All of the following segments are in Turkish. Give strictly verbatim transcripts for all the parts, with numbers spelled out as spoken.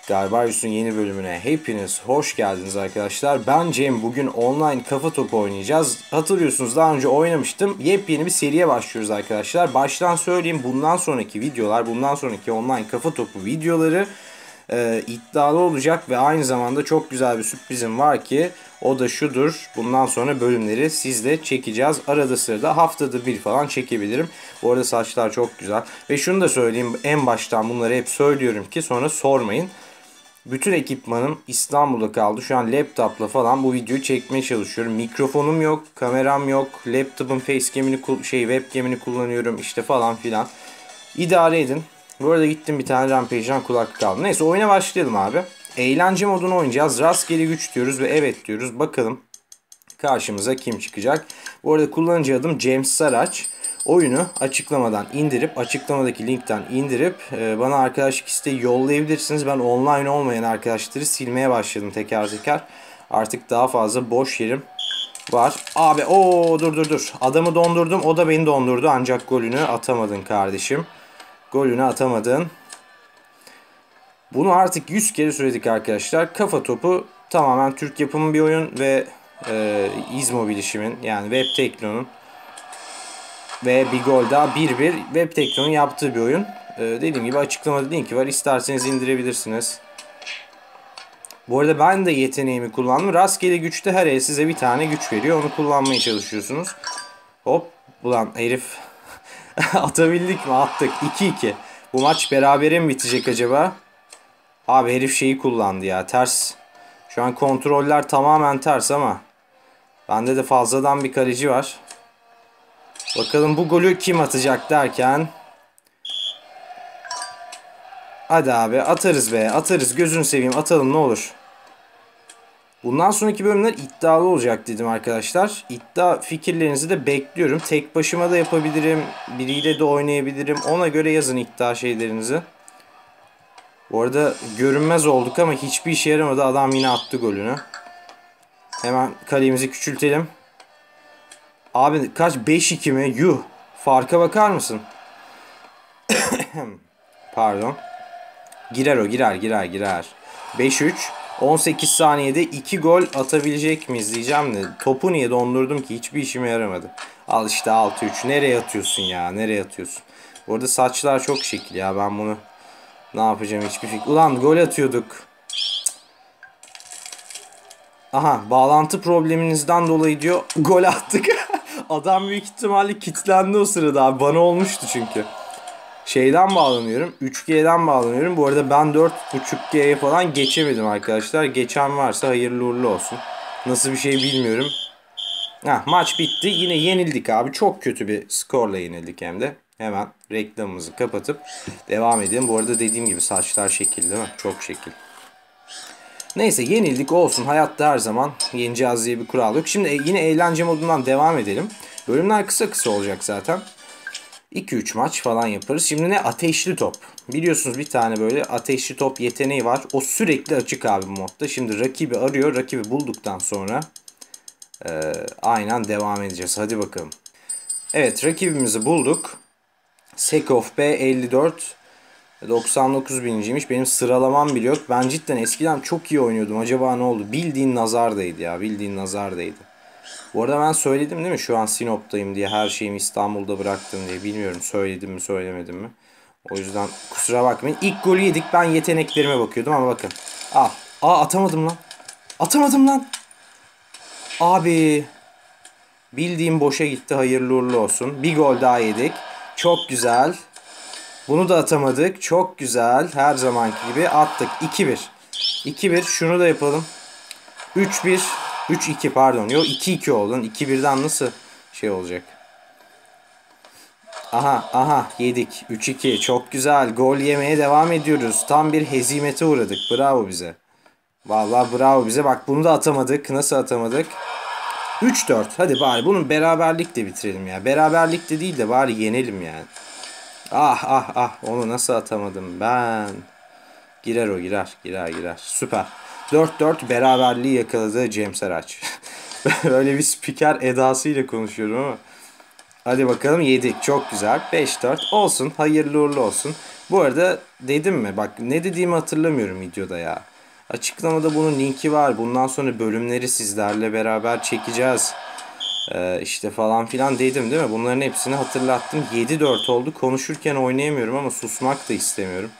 Garbarius'un yeni bölümüne hepiniz hoş geldiniz arkadaşlar. Ben Cem. Bugün online kafa topu oynayacağız. Hatırlıyorsunuz, daha önce oynamıştım. Yepyeni bir seriye başlıyoruz arkadaşlar. Baştan söyleyeyim, bundan sonraki videolar, bundan sonraki online kafa topu videoları e, iddialı olacak ve aynı zamanda çok güzel bir sürprizim var ki o da şudur: bundan sonra bölümleri sizle çekeceğiz. Arada sırada haftada bir falan çekebilirim. Bu arada saçlar çok güzel. Ve şunu da söyleyeyim, en baştan bunları hep söylüyorum ki sonra sormayın. Bütün ekipmanım İstanbul'da kaldı. Şu an laptopla falan bu videoyu çekmeye çalışıyorum. Mikrofonum yok, kameram yok. Laptop'un facecam'ini, şey webcam'ini kullanıyorum işte falan filan. İdare edin. Bu arada gittim bir tane Rampage'den kulaklık aldım. Neyse, oyuna başlayalım abi. Eğlence modunu oynayacağız. Rastgele güç diyoruz ve evet diyoruz. Bakalım karşımıza kim çıkacak. Bu arada kullanıcı adım James Saraç. Oyunu açıklamadan indirip, açıklamadaki linkten indirip e, bana arkadaşlık isteği yollayabilirsiniz. Ben online olmayan arkadaşları silmeye başladım teker teker. Artık daha fazla boş yerim var. Abi o dur dur dur. Adamı dondurdum. O da beni dondurdu. Ancak golünü atamadın kardeşim. Golünü atamadın. Bunu artık yüz kere söyledik arkadaşlar. Kafa topu tamamen Türk yapımı bir oyun ve e, İzmobilişim'in, yani Web Tekno'nun ve bir gol daha bir bir Web Tekno'nun yaptığı bir oyun. Ee, dediğim gibi açıklamada linki var. İsterseniz indirebilirsiniz. Bu arada ben de yeteneğimi kullandım. Rastgele güçte her el size bir tane güç veriyor. Onu kullanmaya çalışıyorsunuz. Hop. Ulan herif. Atabildik mi? Attık. iki iki. Bu maç berabere mi bitecek acaba? Abi herif şeyi kullandı ya. Ters. Şu an kontroller tamamen ters ama bende de fazladan bir kaleci var. Bakalım bu golü kim atacak derken. Hadi abi atarız be, atarız, gözünü seveyim, atalım ne olur. Bundan sonraki bölümler iddialı olacak dedim arkadaşlar. İddia fikirlerinizi de bekliyorum. Tek başıma da yapabilirim, biriyle de oynayabilirim. Ona göre yazın iddia şeylerinizi. Bu arada görünmez olduk ama hiçbir işe yaramadı. Adam yine attı golünü. Hemen kalemizi küçültelim. Abi kaç? beş iki mi? Yuh. Farka bakar mısın? Pardon. Girer o, girer girer girer. beş üç. on sekiz saniyede iki gol atabilecek miyiz diyeceğim de topu niye dondurdum ki, hiçbir işime yaramadı. Al işte altı üç. Nereye atıyorsun ya, nereye atıyorsun? Bu arada saçlar çok şekil ya, ben bunu ne yapacağım hiçbir fikrim. Ulan gol atıyorduk. Aha, bağlantı probleminizden dolayı diyor gol attık. Adam büyük ihtimalle kilitlendi o sırada abi, bana olmuştu çünkü. Şeyden bağlanıyorum. üç G'den bağlanıyorum. Bu arada ben dört buçuk G'ye falan geçemedim arkadaşlar. Geçen varsa hayırlı uğurlu olsun. Nasıl bir şey bilmiyorum. Heh, maç bitti. Yine yenildik abi. Çok kötü bir skorla yenildik hem de. Hemen reklamımızı kapatıp devam edelim. Bu arada dediğim gibi saçlar şekil değil mi? Çok şekil. Neyse, yenildik olsun. Hayatta her zaman yeneceğiz diye bir kural yok. Şimdi yine eğlence modundan devam edelim. Bölümler kısa kısa olacak zaten. iki üç maç falan yaparız. Şimdi ne? Ateşli top. Biliyorsunuz bir tane böyle ateşli top yeteneği var. O sürekli açık abi modda. Şimdi rakibi arıyor. Rakibi bulduktan sonra e, aynen devam edeceğiz. Hadi bakalım. Evet, rakibimizi bulduk. Sekov B elli dört. doksan dokuz birinciymiş. Benim sıralamam bile yok. Ben cidden eskiden çok iyi oynuyordum. Acaba ne oldu? Bildiğin nazar değdi ya. Bildiğin nazar değdi. Bu arada ben söyledim değil mi şu an Sinop'tayım diye, her şeyimi İstanbul'da bıraktım diye. Bilmiyorum söyledim mi söylemedim mi. O yüzden kusura bakmayın. İlk golü yedik, ben yeteneklerime bakıyordum ama bakın. Al. Aa, atamadım lan. Atamadım lan. Abi. Bildiğim boşa gitti, hayırlı uğurlu olsun. Bir gol daha yedik. Çok güzel. Bunu da atamadık. Çok güzel. Her zamanki gibi attık. iki bir. iki bir. Şunu da yapalım. üç bir. üç iki pardon. Yok, iki iki oldu. iki birden nasıl şey olacak? Aha aha yedik. üç iki. Çok güzel. Gol yemeye devam ediyoruz. Tam bir hezimete uğradık. Bravo bize. Vallahi bravo bize. Bak bunu da atamadık. Nasıl atamadık? üç dört. Hadi bari bunun beraberlikle bitirelim ya. Beraberlikle değil de bari yenelim yani. Ah ah ah. Onu nasıl atamadım ben? Girer o, girer. Girer girer. Süper. dört dört beraberliği yakaladı James Araç. Öyle bir spiker edasıyla konuşuyorum ama. Hadi bakalım, yedik. Çok güzel. beş dört olsun. Hayırlı uğurlu olsun. Bu arada dedim mi? Bak ne dediğimi hatırlamıyorum videoda ya. Açıklamada bunun linki var. Bundan sonra bölümleri sizlerle beraber çekeceğiz. Ee, işte falan filan dedim değil mi? Bunların hepsini hatırlattım. yedi dört oldu. Konuşurken oynayamıyorum ama susmak da istemiyorum.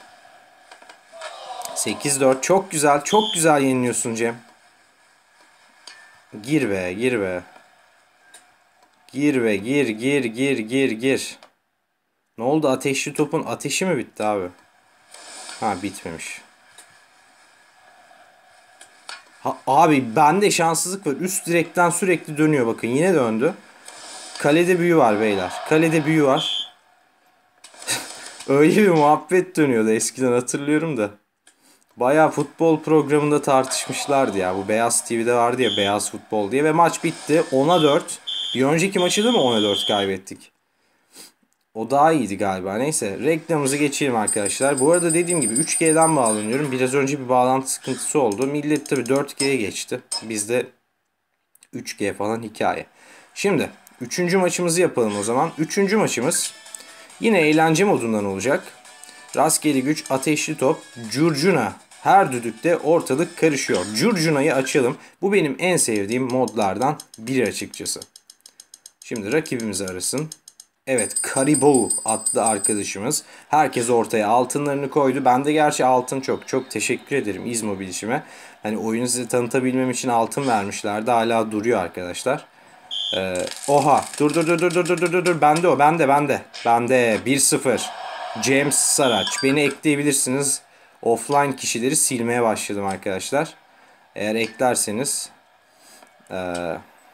sekiz dört. Çok güzel. Çok güzel yeniliyorsun Cem. Gir be, gir be. Gir be, gir, gir, gir, gir, gir. Ne oldu? Ateşli topun ateşi mi bitti abi? Ha, bitmemiş. Ha, abi bende şanssızlık var. Üst direkten sürekli dönüyor, bakın yine döndü. Kalede büyü var beyler. Kalede büyü var. Öyle bir muhabbet dönüyordu eskiden, hatırlıyorum da. Bayağı futbol programında tartışmışlardı ya. Bu Beyaz T V'de vardı ya, Beyaz Futbol diye. Ve maç bitti. ona dört. Bir önceki maçı da mı ona dört kaybettik? O daha iyiydi galiba. Neyse, reklamımızı geçelim arkadaşlar. Bu arada dediğim gibi üç G'den bağlanıyorum. Biraz önce bir bağlantı sıkıntısı oldu. Millet tabi dört G'ye geçti. Bizde üç G falan hikaye. Şimdi üçüncü maçımızı yapalım o zaman. Üçüncü maçımız yine eğlence modundan olacak. Rastgele güç, ateşli top, curcuna. Her düdükte ortalık karışıyor. Curcuna'yı açalım. Bu benim en sevdiğim modlardan biri açıkçası. Şimdi rakibimizi arasın. Evet, Caribou adlı arkadaşımız. Herkes ortaya altınlarını koydu. Ben de gerçi altın çok. Çok teşekkür ederim İzmobilişime. Hani oyunu size tanıtabilmem için altın vermişlerdi. Hala duruyor arkadaşlar. Ee, oha. Dur dur dur dur dur dur dur dur. Bende o. Bende bende. Bende. bir sıfır. James Saraç. Beni ekleyebilirsiniz. Offline kişileri silmeye başladım arkadaşlar. Eğer eklerseniz Eee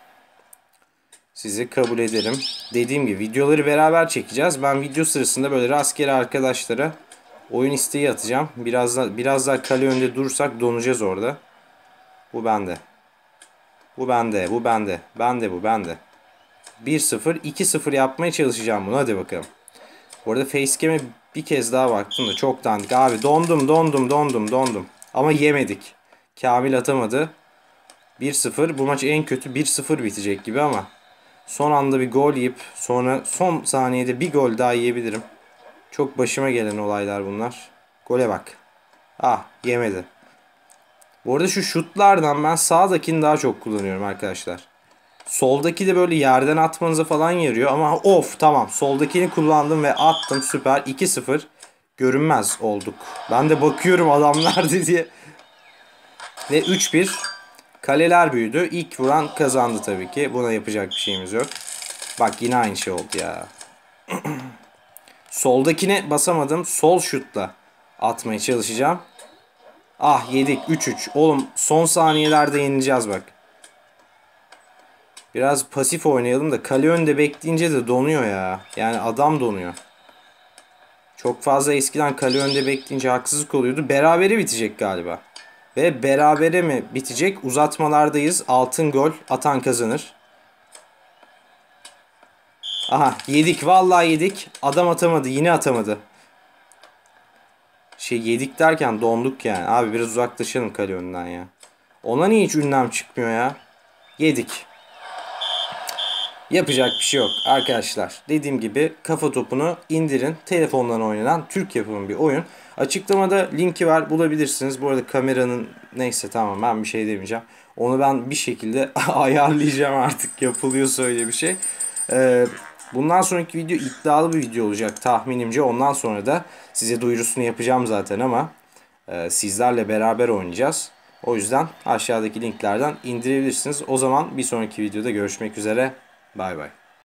sizi kabul ederim. Dediğim gibi videoları beraber çekeceğiz. Ben video sırasında böyle rastgele arkadaşlara oyun isteği atacağım. Biraz da biraz daha kale önünde durursak donacağız orada. Bu bende. Bu bende. Bu bende. Bende bu bende. bir sıfır iki sıfır yapmaya çalışacağım bunu. Hadi bakalım. Bu arada facecam'e bir kez daha baktım da çok dandik. Abi dondum dondum dondum dondum. Ama yemedik. Kamil atamadı. bir sıfır. Bu maç en kötü bir sıfır bitecek gibi ama son anda bir gol yiyip sonra son saniyede bir gol daha yiyebilirim. Çok başıma gelen olaylar bunlar. Gole bak. Ah, yemedi. Bu arada şu şutlardan ben sağdakini daha çok kullanıyorum arkadaşlar. Soldaki de böyle yerden atmanıza falan yarıyor ama of, tamam, soldakini kullandım ve attım, süper. iki sıfır görünmez olduk. Ben de bakıyorum adamlar diye. Ve üç bir. Kaleler büyüdü. İlk vuran kazandı tabii ki. Buna yapacak bir şeyimiz yok. Bak yine aynı şey oldu ya. Soldakine basamadım. Sol şutla atmaya çalışacağım. Ah, yedik. üç üç. Oğlum son saniyelerde yenileceğiz bak. Biraz pasif oynayalım da kale önünde bekleyince de donuyor ya. Yani adam donuyor. Çok fazla eskiden kale önünde bekleyince haksızlık oluyordu. Berabere bitecek galiba. Ve berabere mi bitecek? Uzatmalardayız. Altın gol atan kazanır. Aha, yedik. Vallahi yedik. Adam atamadı. Yine atamadı. Şey, yedik derken donduk yani. Abi biraz uzaklaşalım kale önünden ya. Ona niye hiç ünlem çıkmıyor ya? Yedik. Yapacak bir şey yok arkadaşlar. Dediğim gibi kafa topunu indirin. Telefondan oynanan Türk yapımı bir oyun. Açıklamada linki var, bulabilirsiniz. Bu arada kameranın, neyse tamam, ben bir şey demeyeceğim. Onu ben bir şekilde ayarlayacağım artık, yapılıyorsa öyle bir şey. Ee, bundan sonraki video iddialı bir video olacak tahminimce. Ondan sonra da size duyurusunu yapacağım zaten ama e, sizlerle beraber oynayacağız. O yüzden aşağıdaki linklerden indirebilirsiniz. O zaman bir sonraki videoda görüşmek üzere. Bay bay.